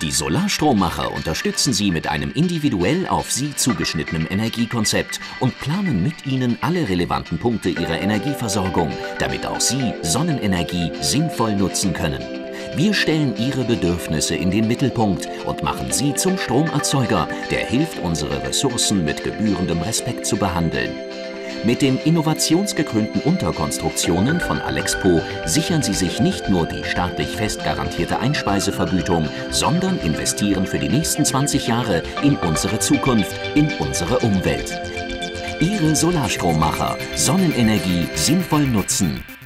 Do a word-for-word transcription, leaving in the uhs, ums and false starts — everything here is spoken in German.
Die Solarstrommacher unterstützen Sie mit einem individuell auf Sie zugeschnittenen Energiekonzept und planen mit Ihnen alle relevanten Punkte Ihrer Energieversorgung, damit auch Sie Sonnenenergie sinnvoll nutzen können. Wir stellen Ihre Bedürfnisse in den Mittelpunkt und machen Sie zum Stromerzeuger, der hilft, unsere Ressourcen mit gebührendem Respekt zu behandeln. Mit den innovationsgekrönten Unterkonstruktionen von Alexpo sichern Sie sich nicht nur die staatlich fest garantierte Einspeisevergütung, sondern investieren für die nächsten zwanzig Jahre in unsere Zukunft, in unsere Umwelt. Ihre Solarstrommacher. Sonnenenergie sinnvoll nutzen.